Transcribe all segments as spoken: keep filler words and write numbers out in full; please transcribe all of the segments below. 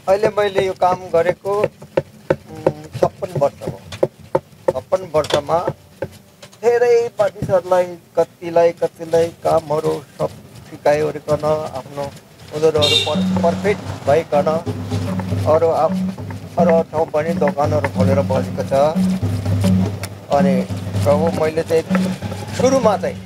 अहिले मैले यो काम गरेको छप्पन्न वर्ष हो। छप्पन्न वर्षमा धेरै मानिसहरूलाई कतिलाई कतिलाई कामहरू सब सिकाइवरिकन आफ्नो उनीहरू पर पर्फेक्ट भइकन अरू अरू ठाउँ पनि दोकानहरू खोलेर बसेको छ। अनि प्रभु मैले चाहिँ सुरुमा चाहिँ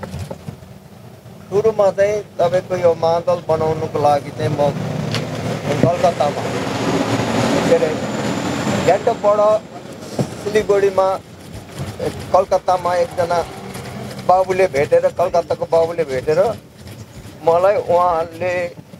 सुरुमा चाहिँ तपाईँको यो मादल बनाउनुको लागि चाहिँ म कलकत्तामा के अरे गान्तोकबाट सिलगढीमा कलकत्तामा एकजना बाबुले भेटेर कलकत्ताको बाबुले भेटेर मलाई उहाँले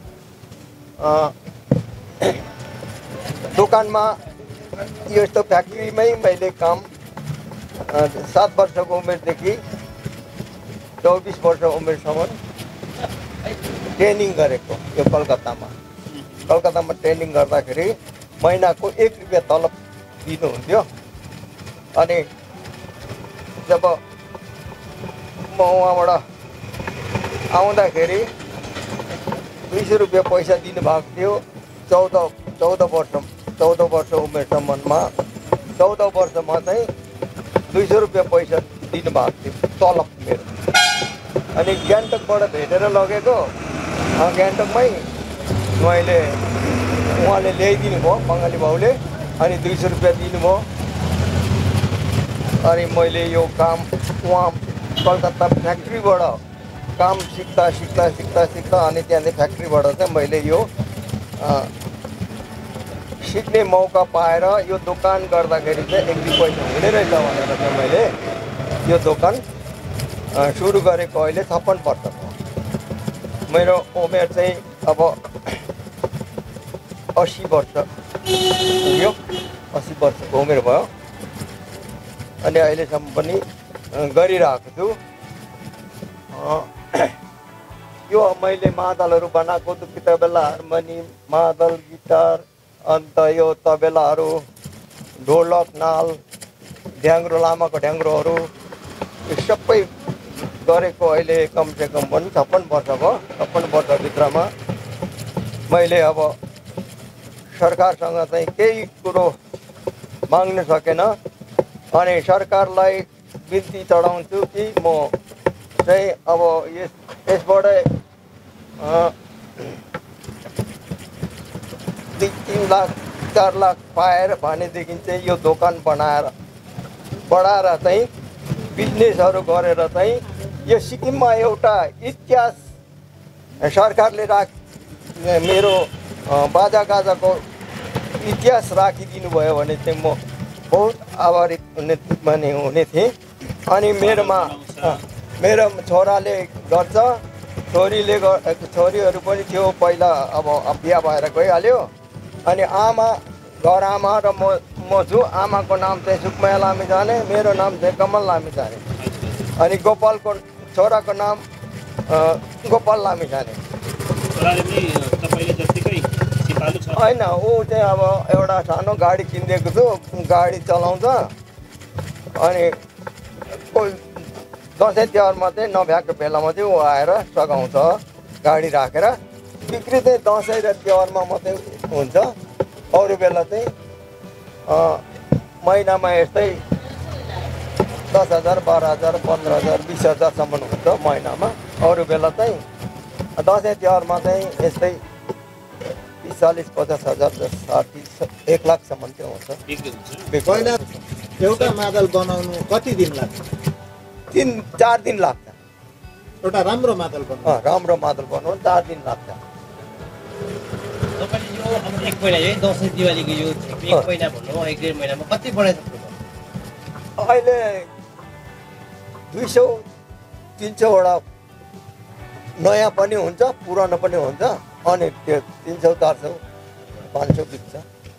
दोकानमा यस्तो फ्याक्ट्रीमै मैले काम सात वर्षको उमेरदेखि चौबिस वर्ष उमेरसम्म ट्रेनिङ गरेको यो कलकत्तामा कलकत्तामा ट्रेनिङ गर्दाखेरि महिनाको एक रुपियाँ तलब दिनुहुन्थ्यो। अनि जब म उहाँबाट आउँदाखेरि दुई सौ रुपियाँ पैसा दिनुभएको थियो। चौध चौध वर्ष चौध वर्ष उमेरसम्ममा चौध वर्षमा चाहिँ दुई सौ रुपियाँ पैसा दिनुभएको थियो तलब मेरो। अनि गान्तोकबाट भेटेर लगेको गान्तोकमै मैले उहाँले ल्याइदिनु भयो बङ्गाली बाउले। अनि दुई सौ रुपियाँ दिनुभयो। अनि मैले यो काम उहाँ कलकत्ता फ्याक्ट्रीबाट काम सिक्दा सिक्दा सिक्दा सिक्दा अनि त्यहाँदेखि फ्याक्ट्रीबाट चाहिँ मैले यो सिक्ने मौका पाएर यो दोकान गर्दाखेरि चाहिँ एक दुई पैसा हुने रहेछ भनेर चाहिँ मैले यो दोकान सुरु गरेको अहिले छप्पन्न वर्षको। मेरो उमेर चाहिँ अब अस्सी वर्ष पुग्यो, अस्सी वर्षको उमेर भयो। अनि अहिलेसम्म पनि गरिरहेको छु। यो मैले मादलहरू बनाएको दुकी तबेला, हार्मोनी, मादल, गिटार, अन्त यो तबेलाहरू, ढोलक, नाल, ढ्याङ्ग्रो, लामाको ढ्याङ्ग्रोहरू यो सबै गरेको अहिले कमसेकम पनि छप्पन्न वर्ष भयो। छप्पन्न वर्षभित्रमा मैले अब सरकारसँग चाहिँ केही कुरो माग्न सकेन। अनि सरकारलाई बिन्ती चढाउँछु कि म चाहिँ अब यस यसबाटै दुई तिन लाख चार लाख पाएर भनेदेखि चाहिँ यो दोकान बनाएर बढाएर चाहिँ बिजनेसहरू गरेर चाहिँ यो सिक्किममा एउटा इतिहास सरकारले राख मेरो बाजा गाजाको इतिहास राखिदिनु भयो भने चाहिँ म बहुत आभारी हुने माने हुने थिएँ। अनि मेरोमा मेरो छोराले गर्छ, छोरीले छोरीहरू पनि थियो पहिला, अब बिहा भएर गइहाल्यो। अनि आमा घर आमा र म म छु। आमाको नाम चाहिँ सुकमाया लामिछाने, मेरो नाम चाहिँ कमल लामिछाने। अनि गोपालको छोराको नाम गोपाल लामिछाने। होइन, ऊ चाहिँ अब एउटा सानो गाडी किनिदिएको छु, गाडी चलाउँछ। अनि दसैँ तिहारमा चाहिँ नभ्याएको बेलामा चाहिँ ऊ आएर सघाउँछ गाडी राखेर। बिक्री चाहिँ दसैँ र तिहारमा मात्रै हुन्छ। अरू बेला चाहिँ महिनामा यस्तै दस हजार बाह्र हजार पन्ध्र हजार बिस हजारसम्म हुन्छ महिनामा। अरू बेला चाहिँ दसैँ तिहारमा चाहिँ यस्तै तिस चालिस पचास हजार साठी एक लाखसम्म चाहिँ हुन्छ। पहिला एउटा मादल बनाउनु कति दिन लाग्छ? तिन चार दिन लाग्छ। एउटा राम्रो मादल बनाउनु राम्रो मादल बनाउनु चार दिन लाग्छ। तपाईँले यो अब एक महिना है दसैँ दिवालीको यो एक महिना भन्नु एक डेढ महिनामा कति बनाइसक्नु? अहिले दुई सौ तिन सौवटा नयाँ पनि हुन्छ, पुरानो पनि हुन्छ। अनि त्यो तिन सौ चार सौ पाँच सौ बित्छ।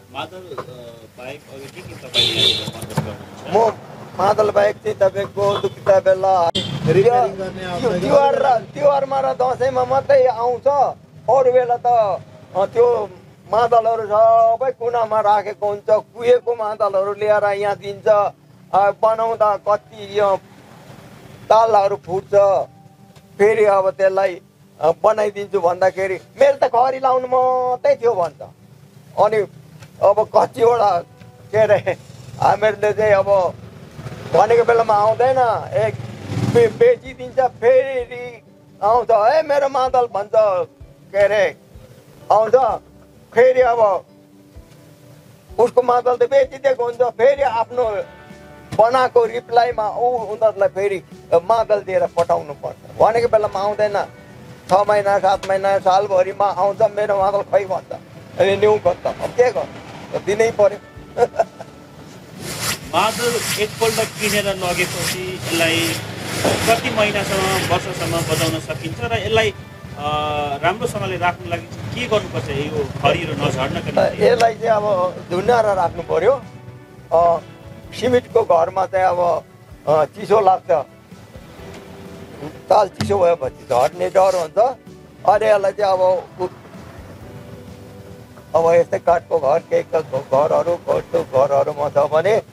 म मादल बाहेक चाहिँ तपाईँको दुकी तबेला तिहार र तिहारमा र दसैँमा मात्रै आउँछ। अरू बेला त त्यो मादलहरू सबै कुनामा राखेको हुन्छ। कुहेको मादलहरू ल्याएर यहाँ दिन्छ। बनाउँदा कति यो तालहरू फुट्छ। फेरि अब त्यसलाई बनाइदिन्छु भन्दाखेरि मेरो त खरी लाउनु मात्रै थियो भन्छ। अनि अब कतिवटा के अरे हामीहरूले चाहिँ अब भनेको बेलामा आउँदैन, एक बे बेचिदिन्छ, फेरि आउँछ है मेरो मादल भन्छ, के अरे आउँछ, फेरि अब उसको मादल त बेचिदिएको हुन्छ, फेरि आफ्नो बनाएको रिप्लाईमा ऊ उनीहरूलाई फेरि मादल दिएर पठाउनु पर्छ। भनेको बेलामा आउँदैन, छ महिना सात महिना सालभरिमा आउँछ मेरो मादल खै भन्छ, अनि न्यु गर्छ, अब के गर्छ, दिनै पर्यो। मादल एकपल्ट किनेर लगेपछि यसलाई कति महिनासम्म वर्षसम्म बजाउन सकिन्छ र यसलाई राम्रोसँगले राख्नु लागि के गर्नुपर्छ यो खरीहरू नझर्नका निम्ति? यसलाई चाहिँ अब धुन्याएर राख्नु पर्यो। सिमेन्टको घरमा चाहिँ अब चिसो लाग्छ, ताल चिसो भएपछि झर्ने डर हुन्छ। अनि यसलाई चाहिँ अब अब यस्तै काठको घर केही घरहरू कस्तो घरहरूमा छ भने